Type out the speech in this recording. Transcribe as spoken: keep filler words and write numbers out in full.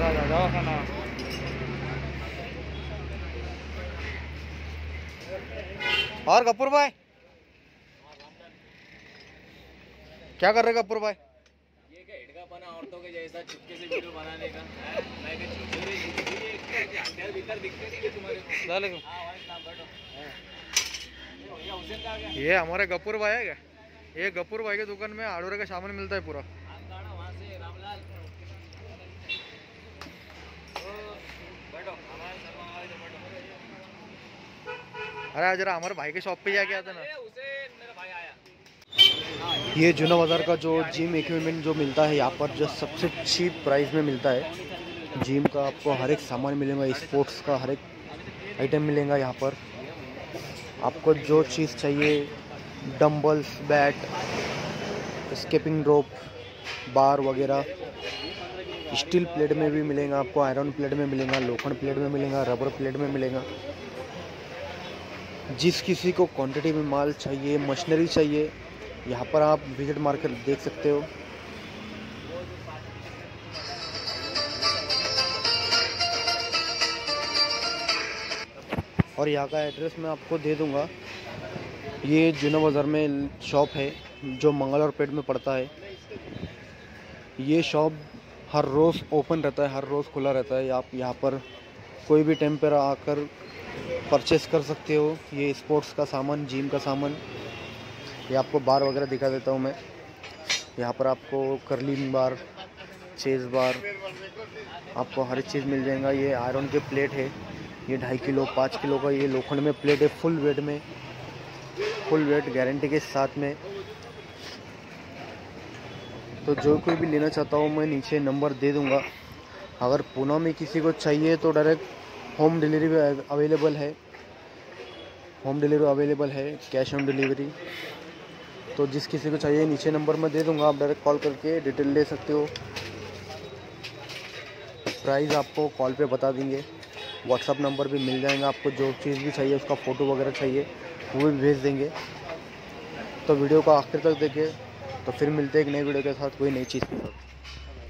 दवाखाना। और कपूर भाई क्या कर रहे कपूर भाई? ये क्या हिड़का बना औरतों के जैसा चुपके से वीडियो बनाने का है? मैं क्या चुप रही ये अंदर भीतर दिखते नहीं कि तुम्हारे को? वालेकुम। हां भाई साहब बैठो। ये हुसैन का आ गया। ये हमारे गपूर भाई है क्या? ये गपूर भाई की दुकान में हार्डवेयर का सामान मिलता है पूरा। वहाँ से रामलाल बैठो हमारे शर्मा भाई बैठो। अरे जरा हमारे भाई के शॉप पे जाके आते ना। हुसैन मेरा भाई आया। ये जूना बाज़ार का जो जिम इक्विपमेंट जो मिलता है यहाँ पर जो सबसे चीप प्राइस में मिलता है। जिम का आपको हर एक सामान मिलेगा, स्पोर्ट्स का हर एक आइटम मिलेगा यहाँ पर। आपको जो चीज़ चाहिए, dumbbells, bat, skipping rope, bar वगैरह, स्टील प्लेट में भी मिलेगा आपको, आयरन प्लेट में मिलेगा, लोखंड प्लेट में मिलेगा, रबर प्लेट में मिलेगा। जिस किसी को क्वांटिटी में माल चाहिए, मशीनरी चाहिए, यहाँ पर आप विजिट मार्केट देख सकते हो। और यहाँ का एड्रेस मैं आपको दे दूँगा। ये जूना बाज़ार में शॉप है जो मंगलवार पेट में पड़ता है। ये शॉप हर रोज़ ओपन रहता है, हर रोज़ खुला रहता है। आप यहाँ पर कोई भी टाइम पर आकर परचेस कर सकते हो। ये स्पोर्ट्स का सामान, जिम का सामान, ये आपको बार वगैरह दिखा देता हूँ मैं। यहाँ पर आपको कर्लिंग बार, चेस बार, आपको हर चीज़ मिल जाएगा। ये आयरन के प्लेट है, ये ढाई किलो पाँच किलो का ये लोखंड में प्लेट है, फुल वेट में, फुल वेट गारंटी के साथ में। तो जो कोई भी लेना चाहता हूँ मैं नीचे नंबर दे दूँगा। अगर पुणे में किसी को चाहिए तो डायरेक्ट होम डिलीवरी भी अवेलेबल है, होम डिलीवरी अवेलेबल है, कैश ऑन डिलीवरी। तो जिस किसी को चाहिए नीचे नंबर मैं दे दूंगा, आप डायरेक्ट कॉल करके डिटेल ले सकते हो। प्राइस आपको कॉल पे बता देंगे, व्हाट्सअप नंबर भी मिल जाएगा। आपको जो चीज़ भी चाहिए, उसका फ़ोटो वगैरह चाहिए, वो भी भेज देंगे। तो वीडियो को आखिर तक देखें। तो फिर मिलते हैं एक नई वीडियो के साथ, कोई नई चीज़ के साथ।